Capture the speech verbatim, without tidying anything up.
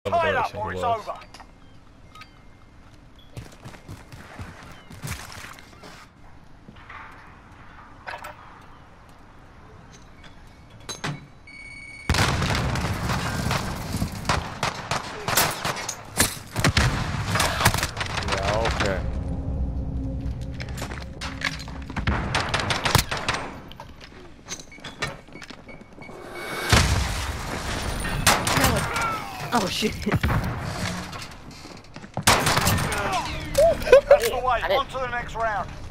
Tie it up direction or he it's was. over. Yeah, okay. Oh shit. That's the way. On to the next round.